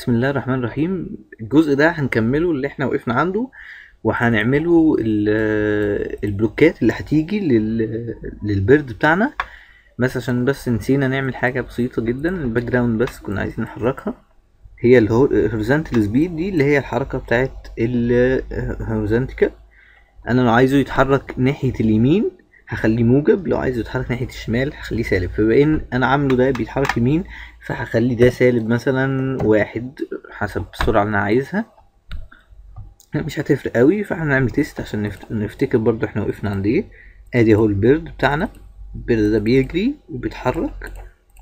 بسم الله الرحمن الرحيم. الجزء ده هنكمله اللي احنا وقفنا عنده، وهنعمله البلوكات اللي هتيجي للبرد بتاعنا. بس عشان نسينا نعمل حاجة بسيطة جدا، الباك جراوند بس كنا عايزين نحركها. هي الهوريزونتال سبيد دي اللي هي الحركة بتاعت الهوريزونتال. انا لو عايزه يتحرك ناحية اليمين هخليه موجب، لو عايزه يتحرك ناحية الشمال هخليه سالب. فبما ان انا عامله ده بيتحرك يمين، فهخلي ده سالب مثلا 1 حسب السرعة اللي انا عايزها. مش هتفرق قوي، فاحنا نعمل تيست عشان نفتكر برضو احنا وقفنا عند ايه. ادي اهو البيرد بتاعنا. البيرد ده بيجري وبيتحرك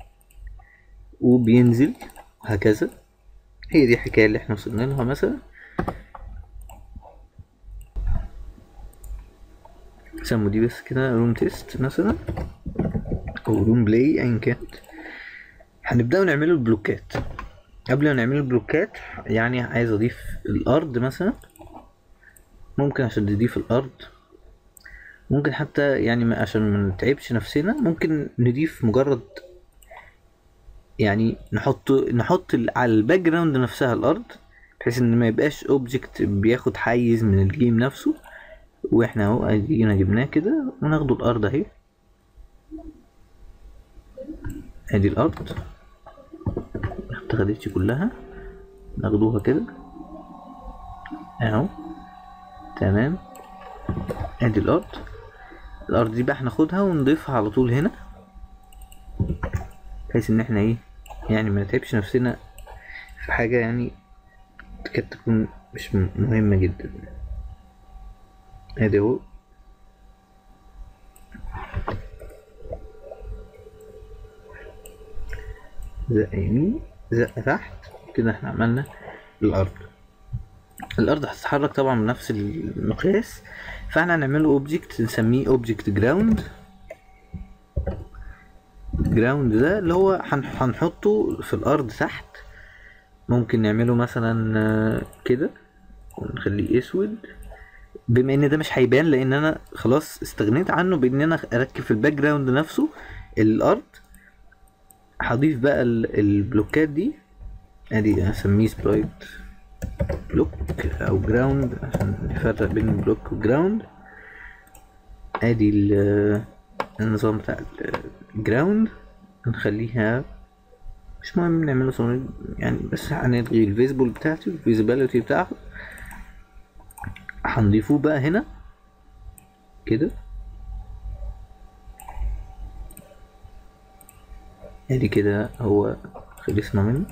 وبينزل وهكذا. هي دي الحكاية اللي احنا وصلنا لها. مثلا سموا دي بس كده روم تيست مثلا، او روم بلاي ايا كانت. هنبدأ نعمله البلوكات. قبل ما نعمله البلوكات يعني عايز اضيف الارض مثلا. ممكن عشان نضيف الارض، ممكن حتى يعني عشان ما نتعبش نفسنا ممكن نضيف مجرد، يعني نحط على الباك جراوند نفسها الارض، بحيث ان ما يبقاش اوبجكت بياخد حيز من الجيم نفسه. واحنا اهو ادينا جبناه كده، وناخده الارض اهي. ادي الارض متاخدتش كلها، ناخدوها كده اهو. تمام. ادي الارض دي بقى هناخدها ونضيفها على طول هنا، بحيث ان احنا ايه، يعني ما نتعبش نفسنا في حاجة يعني تكاد تكون مش مهمة جدا. ادي اهو. زقة يمين، زقة تحت، كده احنا عملنا الارض هتتحرك طبعا بنفس المقياس. فاحنا هنعمله اوبجكت نسميه اوبجكت جراوند. جراوند ده اللي هو هنحطه في الارض تحت. ممكن نعمله مثلا كده ونخليه اسود، بما ان ده مش هيبان لان انا خلاص استغنيت عنه بان انا اركب في الباك جراوند نفسه الارض. هضيف بقى البلوكات دي. ادي هسميه سبلايت بلوك او جراوند عشان نفرق بين البلوك والجراوند. ادي النظام بتاع الجراوند. هنخليها مش مهم نعمله صميم يعني، بس هنلغي الفيزبل بتاعته، الفيزيبيليتي بتاعته. هنضيفوه بقى هنا كده. ادي كده هو خلصنا منه.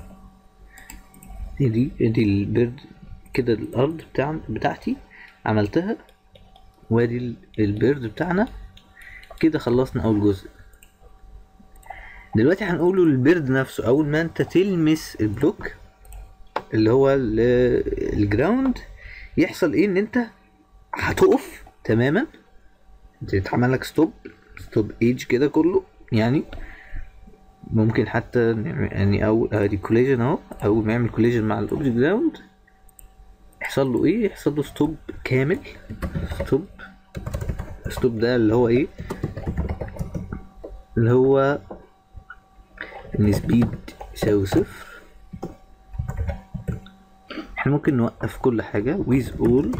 ادي البرد كده، الارض بتاعتي عملتها. وادي البرد بتاعنا كده. خلصنا اول جزء. دلوقتي هنقوله للبرد نفسه. اول ما انت تلمس البلوك اللي هو الجراوند يحصل ايه؟ ان انت هتقف تماما، تتعمل لك ستوب ايج كده كله يعني. ممكن حتى يعني او ادي كوليجن اهو. اول ما يعمل كوليجن مع الاوبجكت جراوند يحصل له ايه؟ يحصل له ستوب كامل. ستوب ده اللي هو ايه؟ اللي هو ان سبيد يساوي 0. احنا ممكن نوقف كل حاجة with all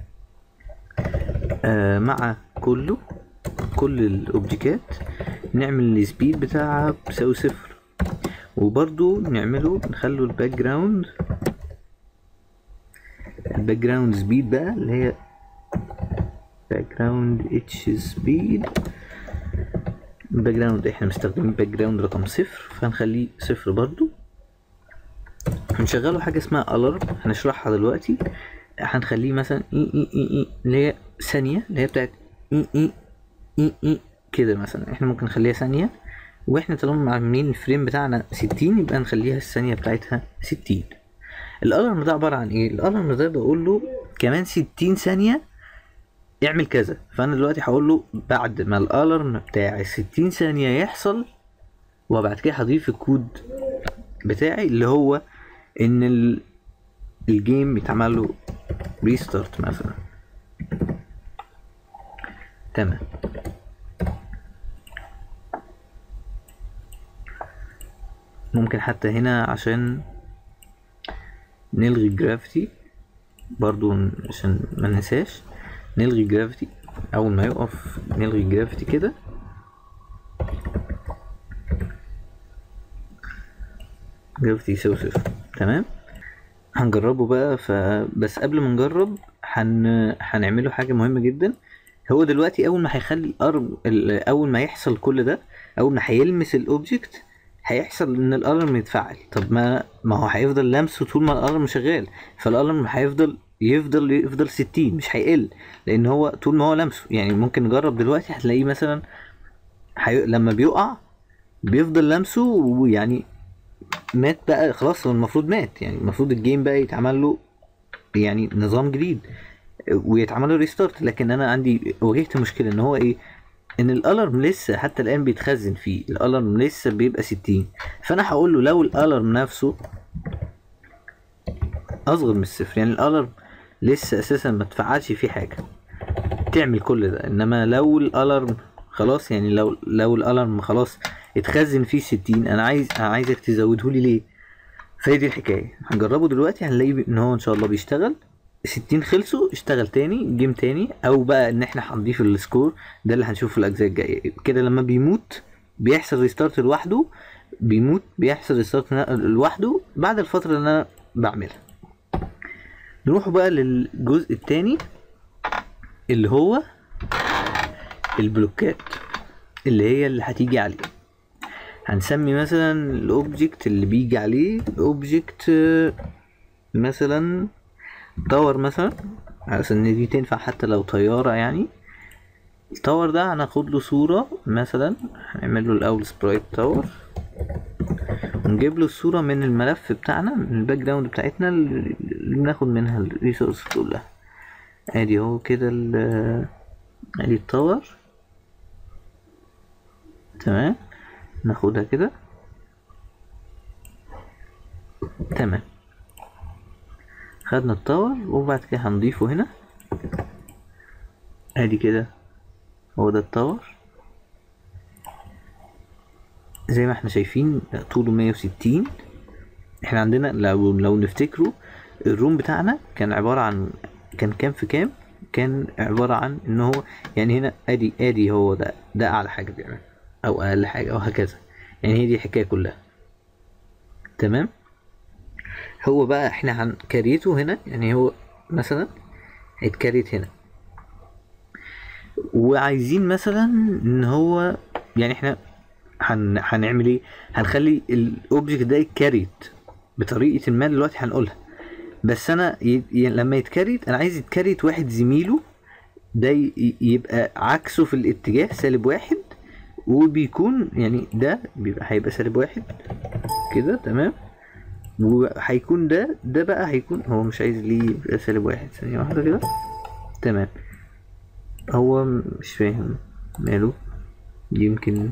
مع كل الاوبجكات، نعمل السبيد بتاعها بيساوي 0. وبرضو نخلو الباك جراوند سبيد بقى اللي هي باك جراوند اتش سبيد. الباك جراوند احنا مستخدمين باك جراوند رقم 0، فهنخليه 0 برضو. هنشغله حاجة اسمها الارم هنشرحها دلوقتي. هنخليه مثلا اي اللي هي ثانية، اللي هي بتاعت اي كده. مثلا احنا ممكن نخليها ثانية، واحنا طالما عاملين الفريم بتاعنا 60 يبقى نخليها الثانية بتاعتها 60. الالارم ده عبارة عن ايه؟ الالارم ده بقول له كمان 60 ثانية اعمل كذا. فانا دلوقتي هقول له بعد ما الالارم بتاع 60 ثانية يحصل، وبعد كده هضيف الكود بتاعي اللي هو ان الجيم يتعمل له ريستارت مثلا. تمام. ممكن حتى هنا عشان نلغي الجرافيتي برضو عشان ما ننساش، نلغي الجرافيتي اول ما يقف، نلغي الجرافيتي كده. جرافيتي يساوي صفر. تمام، هنجربه بقى. فبس قبل ما نجرب هنعمله حاجة مهمة جدا. هو دلوقتي اول ما هيخلي الارم اول ما يحصل كل ده، اول ما هيلمس الاوبجكت هيحصل ان الالارم يتفعل. طب ما هو هيفضل لمسه طول ما الالارم شغال، فالالارم هيفضل 60 مش هيقل، لان هو طول ما هو لمسه. يعني ممكن نجرب دلوقتي، هتلاقيه مثلا لما بيقع بيفضل لمسه، ويعني مات بقى خلاص، هو المفروض مات. يعني المفروض الجيم بقى يتعمل له يعني نظام جديد ويتعمل له ريستارت. لكن انا عندي واجهت مشكله ان هو ايه، ان الالارم لسه حتى الان بيتخزن فيه، الالارم لسه بيبقى 60. فانا هقول له لو الالارم نفسه اصغر من الصفر، يعني الالارم لسه اساسا ما اتفعلش فيه حاجه، تعمل كل ده. انما لو الالارم خلاص، يعني لو الالارم خلاص اتخزن فيه 60، انا عايزك تزوده لي ليه. فهي دي الحكايه. هنجربه دلوقتي، هنلاقيه ان هو ان شاء الله بيشتغل. 60 خلصوا، اشتغل تاني جيم تاني، او بقى ان احنا هنضيف السكور. ده اللي هنشوفه في الاجزاء الجايه. كده لما بيموت بيحصل ريستارت لوحده، بيموت بيحصل ريستارت لوحده بعد الفتره اللي انا بعملها. نروح بقى للجزء التاني اللي هو البلوكات اللي هي اللي هتيجي عليه. هنسمي مثلا الاوبجكت اللي بيجي عليه اوبجكت مثلا تاور مثلا، عشان دي تنفع حتى لو طيارة. يعني التاور ده هناخد له صورة مثلا، هنعمل له الاول سبرايت تاور، ونجيب له الصورة من الملف بتاعنا، من الباك جراوند بتاعتنا اللي بناخد منها الريسورس كلها. ادي اهو كده ادي التاور. تمام، ناخدها كده. تمام، خدنا التاور وبعد كده هنضيفه هنا. ادي كده هو ده التاور زي ما احنا شايفين، طوله 160. احنا عندنا لو نفتكروا الروم بتاعنا كان عبارة عن كان كام في كام، كان عبارة عن ان هو يعني هنا ادي هو ده اعلى حاجة بيعمل او اقل حاجة او هكذا. يعني هي دي الحكاية كلها. تمام، هو بقى احنا هنكريته هنا. يعني هو مثلا هيتكريت هنا، وعايزين مثلا ان هو يعني احنا هنعمل ايه، هنخلي الاوبجكت ده يتكريت بطريقة ما دلوقتي هنقولها. بس انا لما يتكريت انا عايز يتكريت واحد زميله ده يبقى عكسه في الاتجاه -1، وبيكون يعني ده هيبقى -1 كده. تمام، وهيكون ده بقى هيكون هو مش عايز ليه يبقى -1. ثانية واحدة كده. تمام، هو مش فاهم ماله، يمكن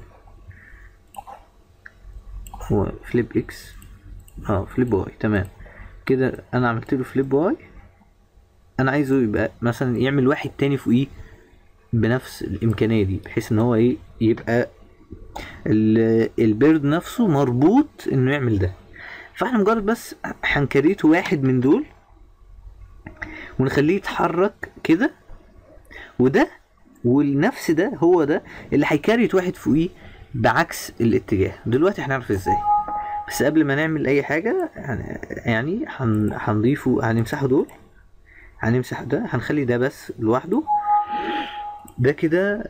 هو فليب اكس فليب واي. تمام كده، انا عملت له فليب واي. انا عايزه يبقى مثلا يعمل واحد تاني فوقيه بنفس الامكانيه دي، بحيث ان هو ايه يبقى البيرد نفسه مربوط انه يعمل ده. فاحنا مجرد بس هنكريته واحد من دول ونخليه يتحرك كده، وده والنفس ده هو ده اللي هيكريت واحد فوقيه بعكس الاتجاه. دلوقتي هنعرف ازاي. بس قبل ما نعمل اي حاجه يعني هنضيفه، هنمسحه دول، هنمسح ده، هنخلي ده بس لوحده. ده كده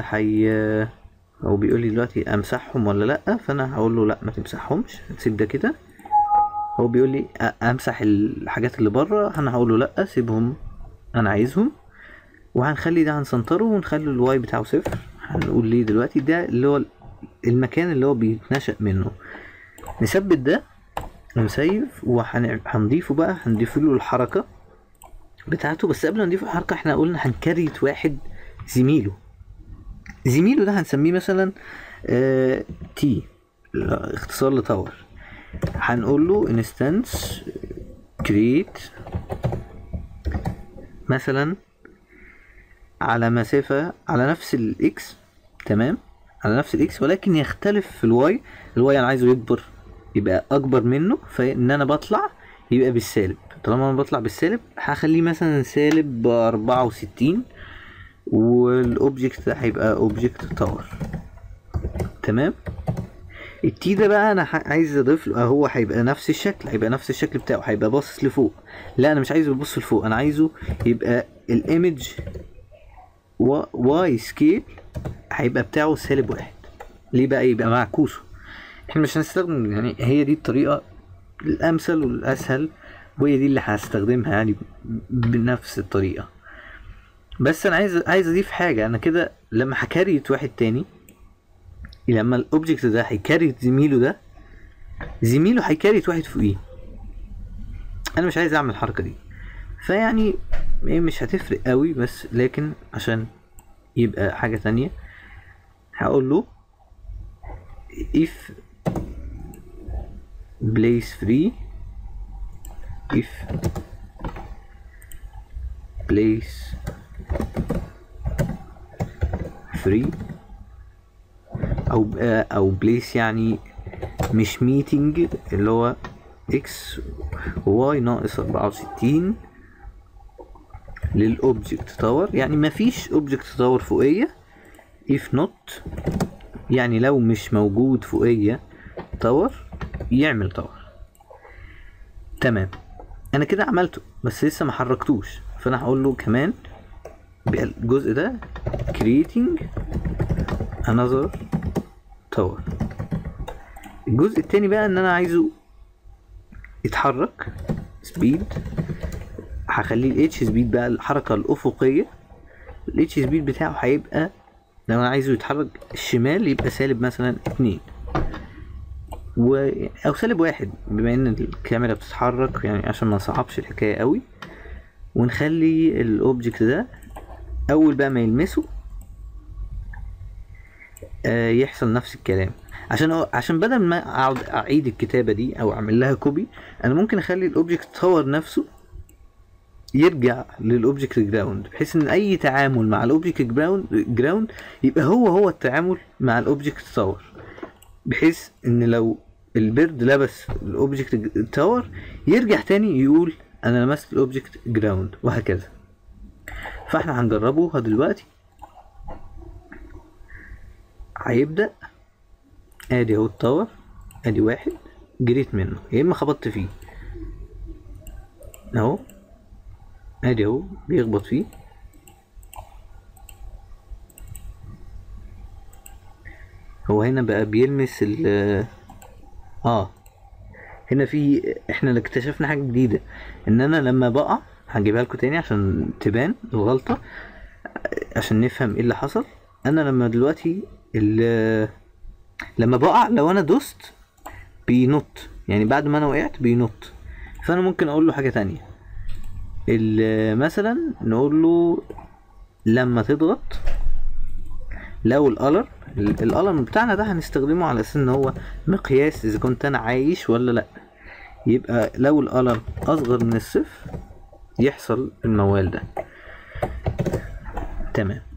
هو بيقول لي دلوقتي امسحهم ولا لا، فانا هقول له لا ما تمسحهمش، سيب ده كده. هو بيقول لي امسح الحاجات اللي بره، انا هقول له لا سيبهم انا عايزهم. وهنخلي ده هنسنتره ونخلي الواي بتاعه 0. هنقول ليه دلوقتي ده اللي هو المكان اللي هو بيتنشأ منه. نثبت ده ونسيف، وهنضيفه بقى، هنضيف له الحركة بتاعته. بس قبل ما نضيف الحركة احنا قلنا هنكريت واحد زميله ده هنسميه مثلا تي، اختصار لتاور. هنقول له انستنس كريت مثلا على مسافة على نفس الاكس. تمام، على نفس الاكس ولكن يختلف في الواي. الواي انا عايزه يكبر، يبقى اكبر منه، فان انا بطلع يبقى بالسالب. طالما انا بطلع بالسالب هخليه مثلا سالب 64، والاوبجكت ده هيبقى اوبجكت تاور. تمام. التي ده بقى انا عايز اضيف له، هو هيبقى نفس الشكل، هيبقى نفس الشكل بتاعه، هيبقى باصص لفوق. لا انا مش عايزه يبص لفوق، انا عايزه يبقى الايمج واي سكيل هيبقى بتاعه سالب 1. ليه بقى؟ يبقى معكوسه. احنا مش هنستخدم، يعني هي دي الطريقة الامثل والاسهل، وهي دي اللي هستخدمها يعني بنفس الطريقة. بس انا عايز اضيف حاجة. انا كده لما هكريت واحد تاني، لما الاوبجكت ده هيكريت زميله ده، زميله هيكريت واحد فوقيه. انا مش عايز اعمل الحركة دي، فيعني مش هتفرق قوي، بس لكن عشان يبقى حاجة تانية هقول له if place free، if place free او place يعني مش meeting، اللي هو x y ناقص 64 للاوبجكت تاور، يعني مفيش اوبجكت تاور فوقية. if not يعني لو مش موجود فوقية تاور يعمل تاور. تمام. انا كده عملته بس لسه ما حركتوش، فانا هقول له كمان الجزء ده creating another tower. الجزء التاني بقى ان انا عايزه يتحرك سبيد، هخليه الاتش سبيد بقى الحركة الافقية. الاتش سبيد بتاعه هيبقى لو انا عايزه يتحرك الشمال يبقى سالب مثلا 2 او سالب 1، بما ان الكاميرا بتتحرك يعني عشان ما نصعبش الحكاية قوي. ونخلي الاوبجكت ده اول بقى ما يلمسه يحصل نفس الكلام، عشان بدل ما اقعد اعيد الكتابة دي او اعمل لها كوبي، انا ممكن اخلي الاوبجكت تاور نفسه يرجع للاوبجكت جراوند، بحيث ان اي تعامل مع الاوبجكت جراوند يبقى هو التعامل مع الاوبجكت تاور، بحيث ان لو البيرد لبس الاوبجكت تاور يرجع تاني يقول انا لمست الاوبجكت جراوند، وهكذا. فاحنا هنجربه دلوقتي. هيبدأ ادي اهو التاور، ادي واحد جريت منه يا اما خبطت فيه اهو، ادي اهو بيخبط فيه. هو هنا بقى بيلمس هنا احنا اكتشفنا حاجة جديدة، ان انا لما بقع هجيبها لكم تاني عشان تبان الغلطة، عشان نفهم ايه اللي حصل. انا لما دلوقتي لما بقع لو انا دوست بينط، يعني بعد ما انا وقعت بينط. فانا ممكن اقول له حاجة تانية، مثلا نقول له لما تضغط، لو الالارم بتاعنا ده هنستخدمه على اساس ان هو مقياس اذا كنت انا عايش ولا لا، يبقى لو الالارم اصغر من الصفر يحصل الموال ده. تمام.